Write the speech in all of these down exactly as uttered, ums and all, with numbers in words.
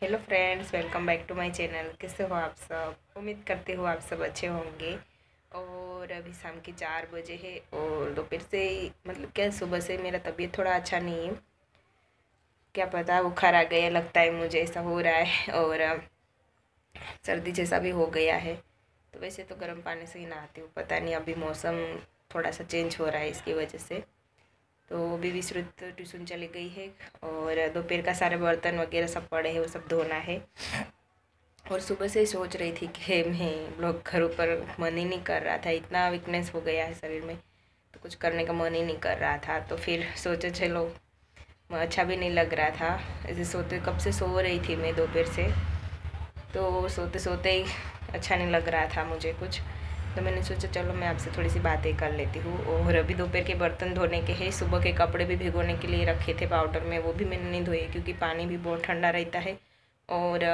Hello friends, welcome back to my channel. कैसे हो आप सब? उम्मीद करती हूँ आप सब अच्छे होंगे। और अभी शाम के चार बजे है और दोपहर से ही मतलब क्या सुबह से मेरा तबीयत थोड़ा अच्छा नहीं है। क्या पता बुखार आ गया, लगता है मुझे ऐसा हो रहा है। और अ, सर्दी जैसा भी हो गया है। तो वैसे तो गर्म पानी से ही नहाती हूँ, पता नहीं अभी मौसम थोड़ा सा चेंज हो रहा है इसकी वजह से। तो अभी विश्रुत ट्यूशन चली गई है और दोपहर का सारे बर्तन वगैरह सब पड़े हैं, वो सब धोना है। और सुबह से ही सोच रही थी कि मैं ब्लॉग करूँ, पर मन ही नहीं कर रहा था। इतना वीकनेस हो गया है शरीर में, तो कुछ करने का मन ही नहीं कर रहा था। तो फिर सोचे चलो, अच्छा भी नहीं लग रहा था। ऐसे सोते कब से सो रही थी मैं दोपहर से, तो सोते सोते ही अच्छा नहीं लग रहा था मुझे कुछ। तो मैंने सोचा चलो मैं आपसे थोड़ी सी बातें कर लेती हूँ। और अभी दोपहर के बर्तन धोने के हैं, सुबह के कपड़े भी भिगोने के लिए रखे थे पाउडर में, वो भी मैंने नहीं धोए क्योंकि पानी भी बहुत ठंडा रहता है। और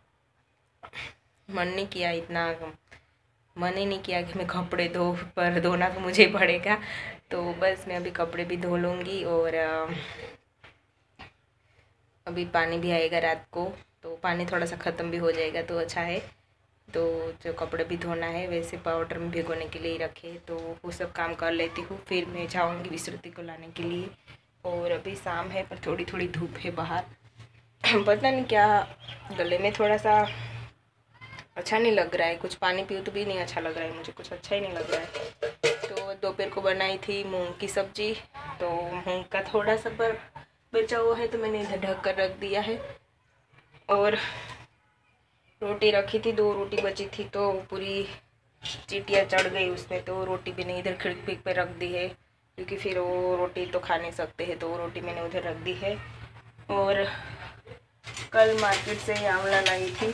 मन नहीं किया, इतना मन ही नहीं किया कि मैं कपड़े धो, पर धोना तो मुझे ही पड़ेगा। तो बस मैं अभी कपड़े भी धो लूँगी। और अभी पानी भी आएगा रात को, तो पानी थोड़ा सा ख़त्म भी हो जाएगा तो अच्छा है। तो जो कपड़े भी धोना है वैसे पाउडर में भिगोने के लिए रखे, तो वो सब काम कर लेती हूँ, फिर मैं जाऊँगी विश्रुति को लाने के लिए। और अभी शाम है पर थोड़ी थोड़ी धूप है बाहर। पता नहीं क्या, गले में थोड़ा सा अच्छा नहीं लग रहा है। कुछ पानी पीऊँ तो भी नहीं अच्छा लग रहा है, मुझे कुछ अच्छा ही नहीं लग रहा है। तो दोपहर को बनाई थी मूंग की सब्जी, तो मूंग का थोड़ा सा पर बचा हुआ है तो मैंने इधर ढक कर रख दिया है। और रोटी रखी थी, दो रोटी बची थी तो पूरी चीटियाँ चढ़ गई उसमें, तो रोटी भी नहीं इधर खिड़की पे रख दी है क्योंकि फिर वो रोटी तो खा नहीं सकते हैं, तो वो रोटी मैंने उधर रख दी है। और कल मार्केट से आंवला लाई थी,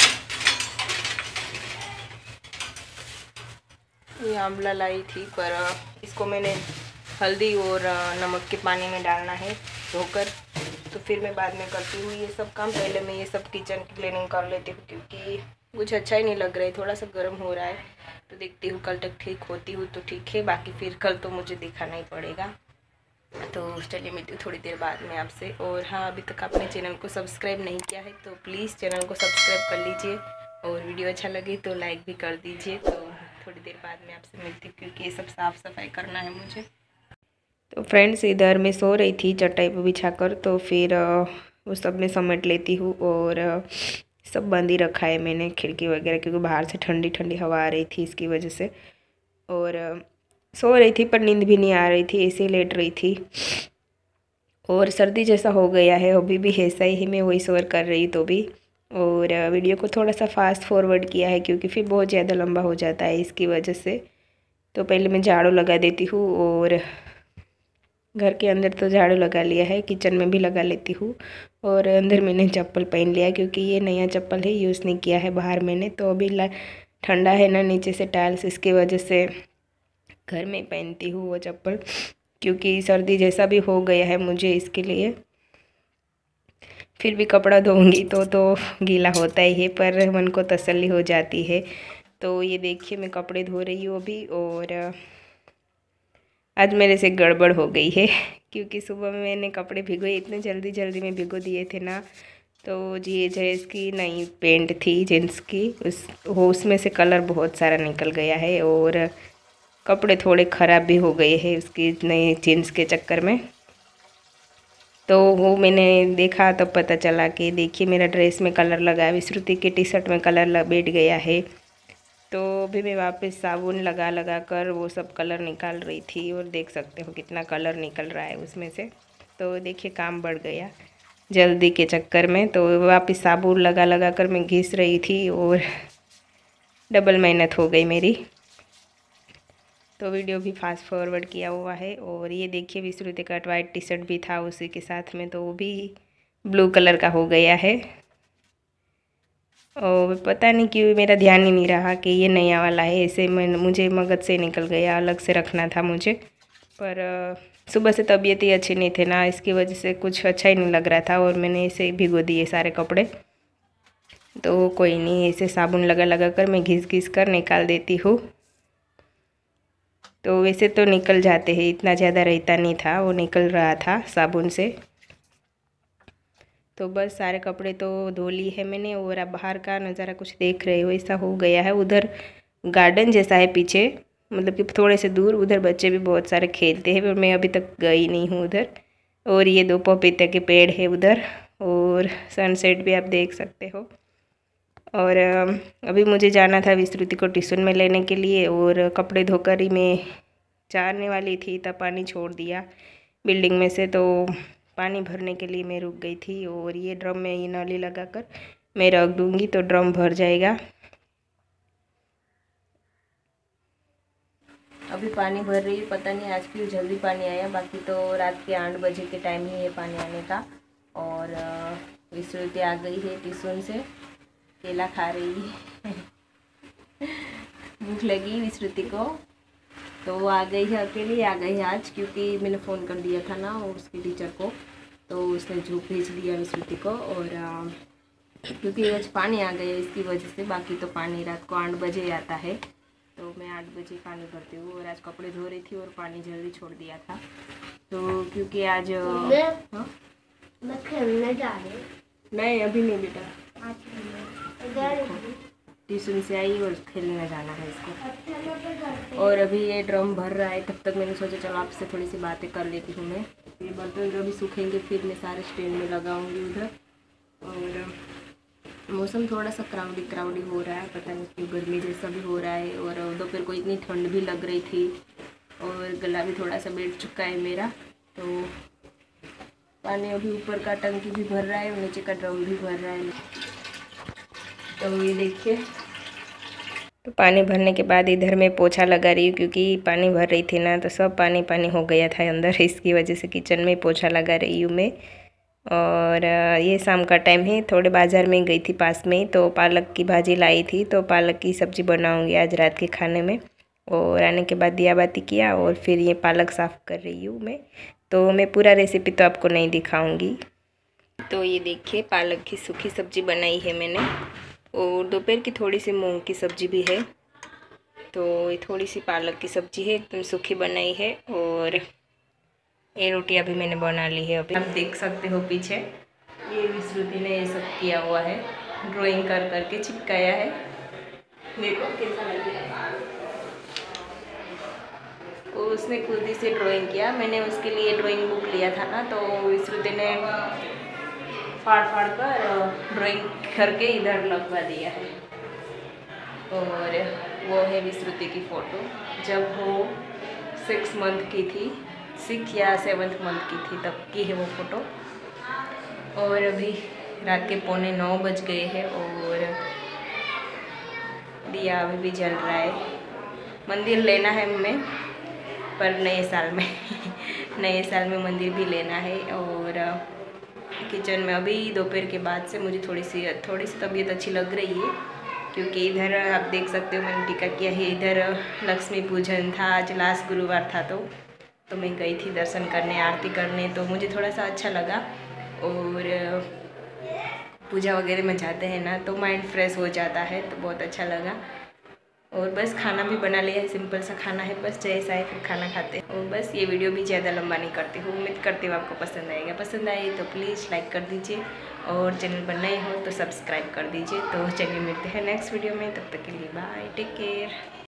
ये आंवला लाई थी, पर इसको मैंने हल्दी और नमक के पानी में डालना है धोकर। तो फिर मैं बाद में करती हूँ ये सब काम। पहले मैं ये सब किचन की क्लीनिंग कर लेती हूँ क्योंकि कुछ अच्छा ही नहीं लग रहा है, थोड़ा सा गर्म हो रहा है। तो देखती हूँ कल तक ठीक होती हूँ तो ठीक है, बाकी फिर कल तो मुझे दिखाना ही पड़ेगा। तो चलिए मिलती हूँ थोड़ी देर बाद में आपसे। और हाँ, अभी तक आपने चैनल को सब्सक्राइब नहीं किया है तो प्लीज़ चैनल को सब्सक्राइब कर लीजिए, और वीडियो अच्छा लगे तो लाइक भी कर दीजिए। तो थोड़ी देर बाद में आपसे मिलती हूँ क्योंकि ये सब साफ़ सफाई करना है मुझे। तो फ्रेंड्स, इधर मैं सो रही थी चटाई पर बिछा कर, तो फिर वो सब मैं समेट लेती हूँ। और सब बंद ही रखा है मैंने खिड़की वगैरह, क्योंकि बाहर से ठंडी ठंडी हवा आ रही थी इसकी वजह से। और सो रही थी पर नींद भी नहीं आ रही थी, ऐसे ही लेट रही थी। और सर्दी जैसा हो गया है, अभी भी ऐसा ही मैं वॉइस ओवर कर रही तो भी। और वीडियो को थोड़ा सा फास्ट फॉरवर्ड किया है क्योंकि फिर बहुत ज़्यादा लंबा हो जाता है इसकी वजह से। तो पहले मैं झाड़ू लगा देती हूँ, और घर के अंदर तो झाड़ू लगा लिया है, किचन में भी लगा लेती हूँ। और अंदर मैंने चप्पल पहन लिया क्योंकि ये नया चप्पल है, यूज़ नहीं किया है बाहर मैंने। तो अभी ठंडा है ना नीचे से टाइल्स, इसकी वजह से घर में पहनती हूँ वो चप्पल, क्योंकि सर्दी जैसा भी हो गया है मुझे इसके लिए। फिर भी कपड़ा धोऊंगी तो तो गीला होता ही है, पर मन को तसल्ली हो जाती है। तो ये देखिए मैं कपड़े धो रही हूँ अभी। और आज मेरे से गड़बड़ हो गई है क्योंकि सुबह में मैंने कपड़े भिगोए, इतने जल्दी जल्दी में भिगो दिए थे ना। तो ये ड्रेस की नई पेंट थी जीन्स की, उस वो उसमें से कलर बहुत सारा निकल गया है, और कपड़े थोड़े ख़राब भी हो गए हैं उसकी नई जीन्स के चक्कर में। तो वो मैंने देखा तब पता चला कि देखिए मेरा ड्रेस में कलर लगा है, विश्रुति की टी शर्ट में कलर बैठ गया है। तो अभी मैं वापस साबुन लगा लगा कर वो सब कलर निकाल रही थी, और देख सकते हो कितना कलर निकल रहा है उसमें से। तो देखिए काम बढ़ गया जल्दी के चक्कर में। तो वापस साबुन लगा लगा कर मैं घिस रही थी, और डबल मेहनत हो गई मेरी। तो वीडियो भी फास्ट फॉरवर्ड किया हुआ है। और ये देखिए विश्रुति का वाइट टी शर्ट भी था उसी के साथ में, तो वो भी ब्लू कलर का हो गया है। और पता नहीं क्यों मेरा ध्यान ही नहीं रहा कि ये नया वाला है, ऐसे मैं मुझे मगज से निकल गया, अलग से रखना था मुझे। पर सुबह से तबीयत ही अच्छी नहीं थी ना, इसकी वजह से कुछ अच्छा ही नहीं लग रहा था, और मैंने ऐसे भिगो दिए सारे कपड़े। तो कोई नहीं, ऐसे साबुन लगा लगा कर मैं घिस घिस कर निकाल देती हूँ। तो वैसे तो निकल जाते हैं, इतना ज़्यादा रहता नहीं था, वो निकल रहा था साबुन से। तो बस सारे कपड़े तो धो लिए है मैंने। और अब बाहर का नज़ारा कुछ देख रहे हो, ऐसा हो गया है। उधर गार्डन जैसा है पीछे, मतलब कि थोड़े से दूर, उधर बच्चे भी बहुत सारे खेलते हैं, पर मैं अभी तक गई नहीं हूँ उधर। और ये दो पपीते के पेड़ है उधर, और सनसेट भी आप देख सकते हो। और अभी मुझे जाना था विश्रुति को ट्यूशन में लेने के लिए, और कपड़े धोकर ही मैं जाने वाली थी तब पानी छोड़ दिया बिल्डिंग में से, तो पानी भरने के लिए मैं रुक गई थी। और ये ड्रम में ये नली लगाकर मैं रख दूँगी तो ड्रम भर जाएगा। अभी पानी भर रही है, पता नहीं आज क्यों जल्दी पानी आया, बाकी तो रात के आठ बजे के टाइम ही है पानी आने का। और विश्रुति आ गई है ट्यूशन से, केला खा रही है भूख लगी विश्रुति को, तो वो आ गई है, अकेली आ गई है आज, क्योंकि मैंने फ़ोन कर दिया था ना उसकी टीचर को, तो उसने झूठ भेज दिया विश्रुति को। और क्योंकि आज पानी आ गया इसकी वजह से, बाकी तो पानी रात को आठ बजे आता है, तो मैं आठ बजे पानी भरती हूँ। और आज कपड़े धो रही थी और पानी जल्दी छोड़ दिया था, तो क्योंकि आज हाँ मैं खेलने जा रही। नहीं अभी नहीं बेटा, ट्यूशन से आई और खेलने जाना है इसको। और अभी ये ड्रम भर रहा है, तब तक मैंने सोचा चलो आपसे थोड़ी सी बातें कर लेती हूँ मैं। ये बर्तन जो भी सूखेंगे फिर मैं सारे स्टैंड में लगाऊंगी उधर। और मौसम थोड़ा सा क्राउडी क्राउडी हो रहा है, पता नहीं क्यों गर्मी जैसा भी हो रहा है। और दोपहर को इतनी ठंड भी लग रही थी, और गला भी थोड़ा सा बैठ चुका है मेरा। तो पानी अभी ऊपर का टंकी भी भर रहा है और नीचे का ड्रम भी भर रहा है। तो ये देखिए, तो पानी भरने के बाद इधर मैं पोछा लगा रही हूँ, क्योंकि पानी भर रही थी ना तो सब पानी पानी हो गया था अंदर, इसकी वजह से किचन में पोछा लगा रही हूँ मैं। और ये शाम का टाइम है, थोड़े बाज़ार में गई थी पास में, तो पालक की भाजी लाई थी, तो पालक की सब्ज़ी बनाऊँगी आज रात के खाने में। और आने के बाद दिया बाती किया, और फिर ये पालक साफ़ कर रही हूँ मैं। तो मैं पूरा रेसिपी तो आपको नहीं दिखाऊंगी। तो ये देखिए, पालक की सूखी सब्ज़ी बनाई है मैंने, और दोपहर की थोड़ी सी मूंग की सब्ज़ी भी है। तो ये थोड़ी सी पालक की सब्ज़ी है, एकदम सूखी बनाई है। और ये रोटियां भी मैंने बना ली है। अभी आप देख सकते हो पीछे, ये विश्रुति ने ये सब किया हुआ है, ड्राइंग कर करके चिपकाया है। देखो कैसा लग रहा है, उसने खुद ही से ड्राइंग किया। मैंने उसके लिए ड्राइंग बुक लिया था ना, तो विश्रुति ने फाड़ फाड़ कर ड्राइंग करके इधर लगवा दिया है। और वो है विश्रुति की फ़ोटो, जब वो सिक्स मंथ की थी, सिक्स या सेवन्थ मंथ की थी तब की है वो फ़ोटो। और अभी रात के पौने नौ बज गए हैं, और दिया अभी भी जल रहा है। मंदिर लेना है हमें, पर नए साल में नए साल में मंदिर भी लेना है। और किचन में अभी दोपहर के बाद से मुझे थोड़ी सी थोड़ी सी तबीयत अच्छी लग रही है, क्योंकि इधर आप देख सकते हो मैंने टीका किया है। इधर लक्ष्मी पूजन था, आज लास्ट गुरुवार था, तो तो मैं गई थी दर्शन करने, आरती करने, तो मुझे थोड़ा सा अच्छा लगा। और पूजा वगैरह में जाते हैं ना तो माइंड फ्रेश हो जाता है, तो बहुत अच्छा लगा। और बस खाना भी बना लिया है, सिंपल सा खाना है, बस जैसा है फिर खाना खाते हैं। और बस ये वीडियो भी ज़्यादा लंबा नहीं करती हूँ, उम्मीद करती हूँ आपको पसंद आएगा। पसंद आए तो प्लीज़ लाइक कर दीजिए, और चैनल पर नए हो तो सब्सक्राइब कर दीजिए। तो चलिए मिलते हैं नेक्स्ट वीडियो में, तब तक के लिए बाय, टेक केयर।